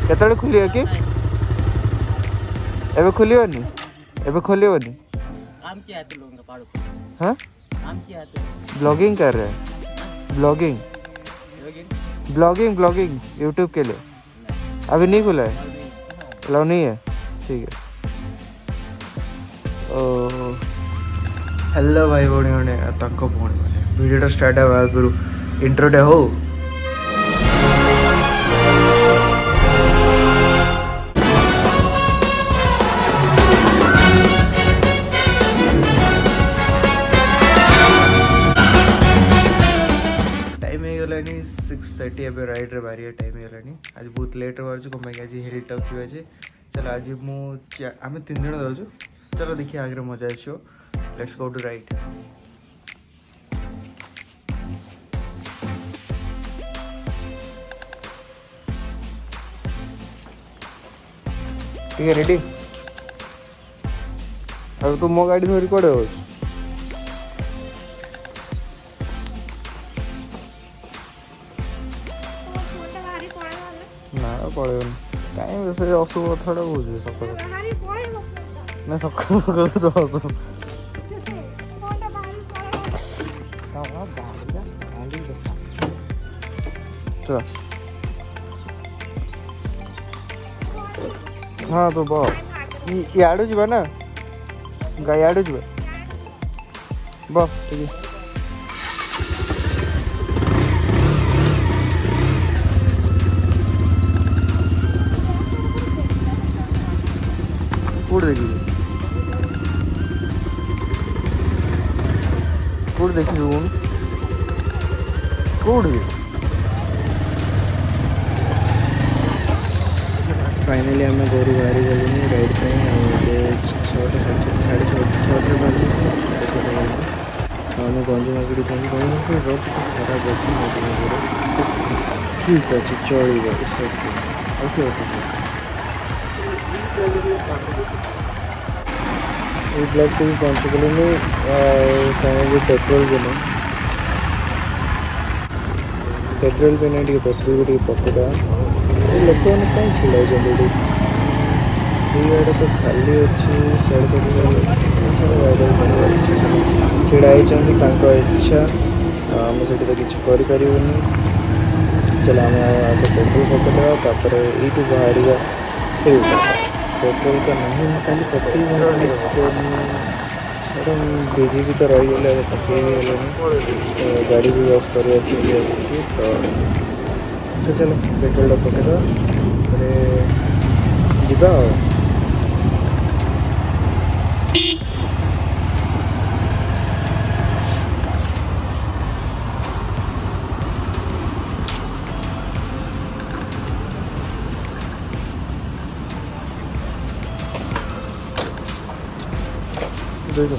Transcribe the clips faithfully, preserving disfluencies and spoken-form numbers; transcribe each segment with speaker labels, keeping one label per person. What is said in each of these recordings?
Speaker 1: केतळे खुलियो कि एबे खुलियोनी एबे खोलियोनी
Speaker 2: काम किया है तू लोगों का पाड़ो
Speaker 1: हां
Speaker 2: काम किया है तू
Speaker 1: ब्लॉगिंग कर रहे हैं ब्लॉगिंग ब्लॉगिंग ब्लॉगिंग यूट्यूब के लिए अभी नहीं खुला है अलाउ नहीं है ठीक है। ओ हेलो भाई भौणी मैंने तक भौणी मैंने वीडियो स्टार्ट है आगु इंट्रोटे हो सिक्स थर्टी एवं राइड रे बाहर टाइम है आज बहुत लेट बाहर कम आज हिल टॉप जी चलो आज मुझे आम तीन जन जाऊँ चलो देखिए आगे मजा आसो लेट्स गो टू राइड ठीक है रेडी अब तुम मो गाड़ी धरी कड़े हो ना पड़े कहीं वैसे अशुभ कथा बुझे सकाल ना सकाल तो अशुभ चल हाँ तो बस याडू जी ना याडू जी बस ठीक है कूड़ देखिए कूड़ देखिए कूड़ फाइनली आम घर बाहरी गलुनी राइड छटा साढ़े छटे बाजू आम गंज मार्केट गंज रोड खराब अच्छे ठीक अच्छे चलो ओके ओके ये ब्लॉग को भी पहुँच गलुनी फाइनली पेट्रोल भी नहीं पेट्रोल भी नहीं टे पेट्रोल भी पकड़ा लोक मैंने कहीं छिड़ा दुआड़े तो खाली अच्छी साढ़े छिड़ा इच्छा आम से किसी करें चलो आम आगे पेट्रोल पकड़ा ये बाहर पेट्रोल का नहीं खाली पकई छाड़ बिजी भी तो रही गले पकई तो गाड़ी भी वॉश कर तो चलो पेट्रोल पकईदा जा देखो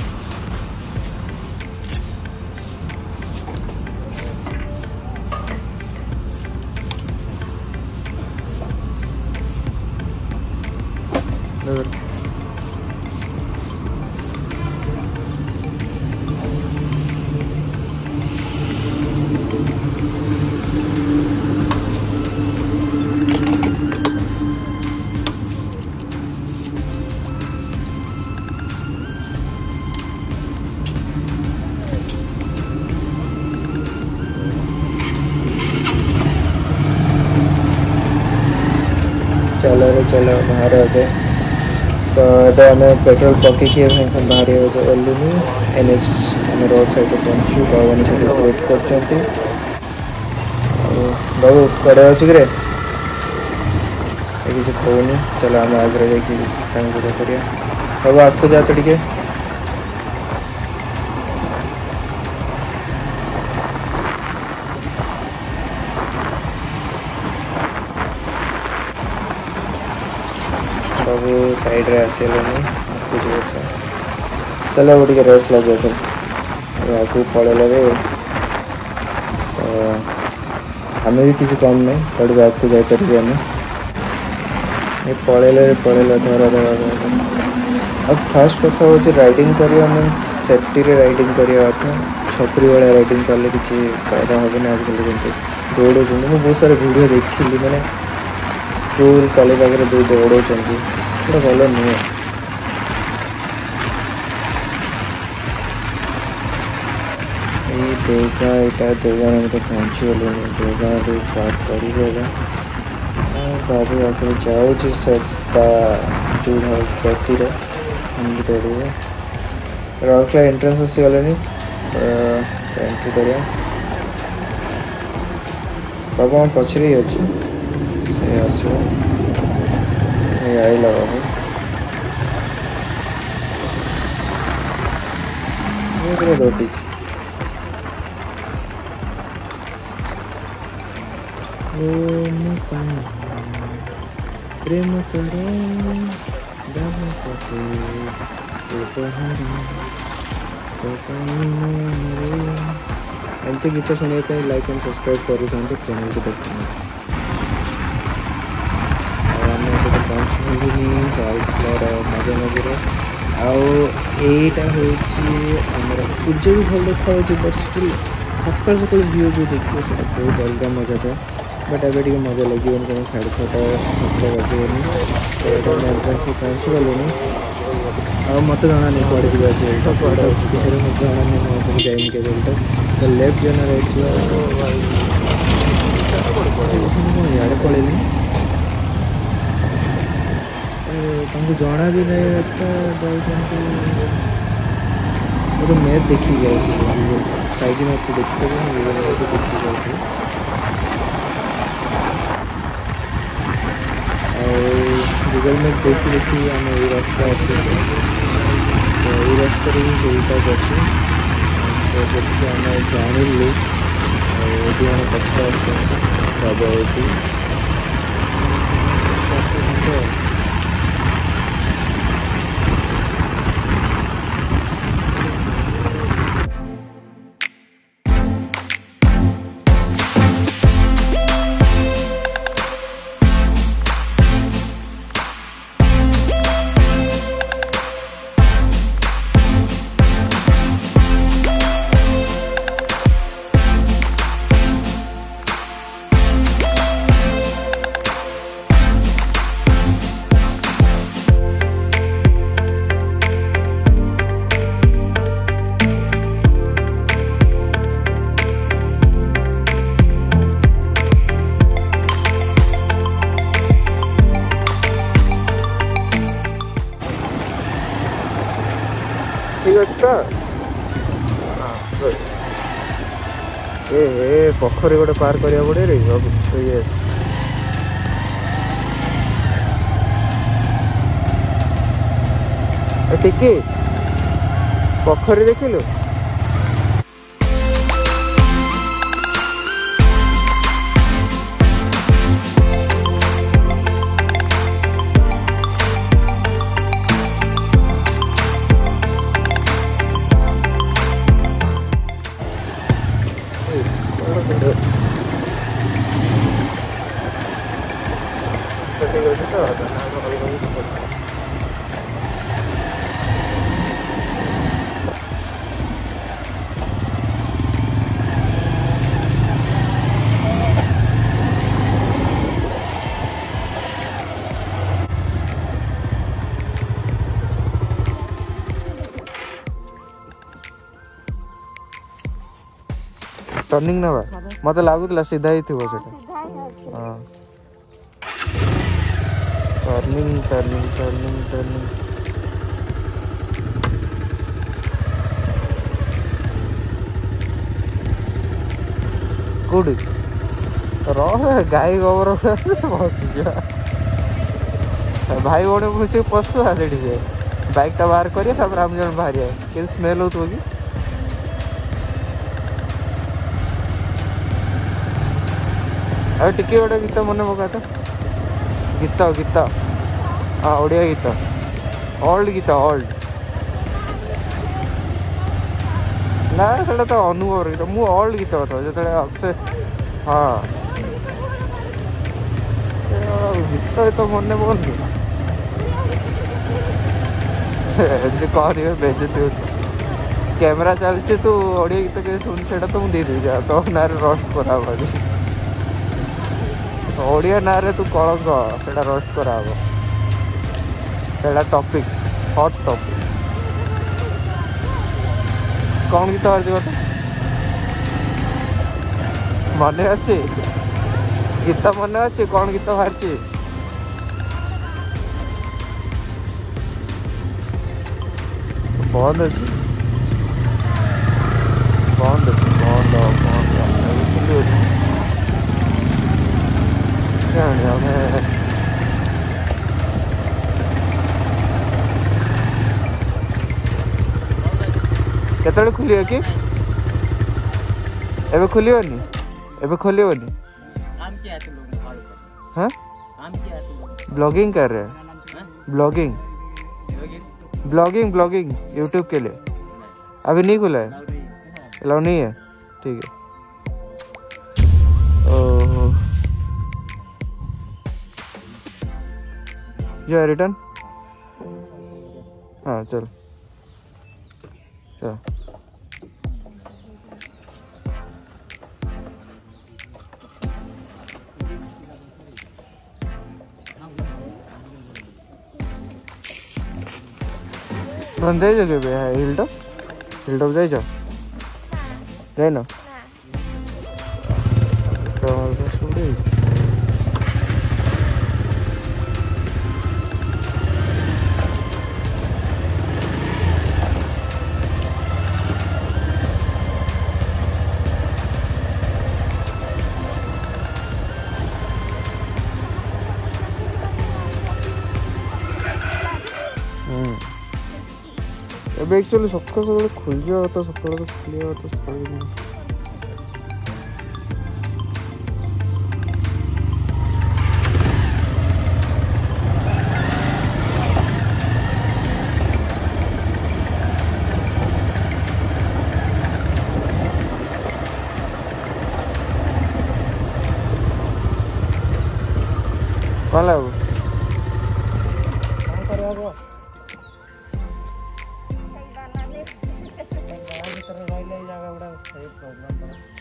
Speaker 1: चलो रे चलो बाहर अबे तो ये आम पेट्रोल पकईकि सब बाहर गलुनी एन एच आम रोड साइड पहुँचू बाबू से वेट कर बाबू कड़े अच्छे कि किसी कहनी चलो आम आगे जाकर करिया बाबू आगे जा तो टे बाबू साइड रे आसलानी कुछ अच्छा चलो वो रेस्ट लगे चल आगे पड़ेला तो आम भी किसी कम नहीं थोड़ी आगे जापर आम ये पड़ेला पड़ेला धरा धरा अब फास्ट कथा हूँ राइडिंग करवा मीन्स सेफ्टी रे राइडिंग करवा था छपरी वाला राइडिंग कले किसी फायदा हेनी आजकल जमी दौड़ मुझे बहुत सारा वीडियो देखी मैंने स्कूल कॉलेज आगे दौड़ दौड़ाऊँगी गोटे भल नुहे देवगा यहाँ देवगा तो पहुँची गलु देवगा पार्क कर गाड़ी आखिर जाऊँगी जो गति दौड़े राउरकेला एंट्रेंस आसीगले एंट्री करा बाबू हम पछरे ही अच्छे से आसो आईला बाबू ये दौड़ी प्रेम एमती गीत शुणाई लाइक एंड सब्सक्राइब कर चैनल को देखते पहुँचनी मजा मजे आईटा हूँ सूर्य भी भल देखा बट स्टिल सकाल सकाल व्यू जो देखिए बहुत अलग मजा था बट एवं टे मजा लगे कहीं साढ़े छटा सातटा बजनी तो एंट्रेंस पहुँची गलुनी आ मत जाना नहीं कड़े जा कड़े मत जाना नहीं जाइन के तो लेफ्ट जाना राइट इे पड़ेनि जना भी नहीं रास्ता जाऊँ तो मैप देखी जाए साइड मैप को देखते देखी जाए गूगल मैप देखी देखी आम ये रास्ता आस तो ये रास्ते हिलटॉप अच्छे तो जी आम जानलु ये आम पछे आजा ठीक अच्छे ए ए पोखरी गोटे पार करा पड़े रे ये टिके पोखरी देखिलु टर्निंग ना मत लगुला सीधा ही थी हाँ टर्निंग टर्निंग टर्निंग टर्निंग कौटी रह गाई गोबर बस भाई भोड़ी मिस पशुआ से बैग टा बाहर करिए आम जन बाहर कि स्मेल हो कि अब टिके गोटे गीत मन पका तो गीत गीत हाँ ओडिया गीत ओल्ड गीत ओल्ड ना से तो अनुभव गीत मु ओल्ड गीत कथा जो अक्षय हाँ गीत तो मन पड़े कह बेजती कैमेरा चलचे तू ओडिया गीत के सुन से तो मुझे दे दी जा तो ना रोस्ट करा ओडिया ना रे तू कलंक सेटा रोस्ट करा हबो सेटा टॉपिक हॉट टॉपिक कौन गीत बाहर जीव मन अच्छे गीत मन अच्छे कौन गीत बाहर बंद अच्छी बंद अच्छी बंद बंद केतळे खुलियो कि एबे खुलियोनी एबे खोलियोनी
Speaker 2: काम किया तुम लोगों ने पाड़ो पर
Speaker 1: हां
Speaker 2: काम किया तुम लोग
Speaker 1: ब्लॉगिंग कर रहे हैं
Speaker 2: हाँ?
Speaker 1: ब्लॉगिंग
Speaker 2: लोगी
Speaker 1: ब्लॉगिंग ब्लॉगिंग यूट्यूब के लिए अभी नहीं खुला है
Speaker 2: लाउडी
Speaker 1: अलाउ नहीं है ठीक है ओह जो रिटर्न हाँ चल चल बंदे जगह पे है हिल टॉप हिल टॉप जाए जाओ जाए ना तो बस पूरी ଏବେ एक्चुअली ସକାଳ ସକାଳେ ଖୋଲିଯିବା କଥା ସକାଳେ ତ ଖୋଲିବା କଥା ସକାଳେ କ'ଣ ଲାଗୁ
Speaker 2: काम करे आगो तरह रही ले जाएगा बड़ा सही प्रॉब्लम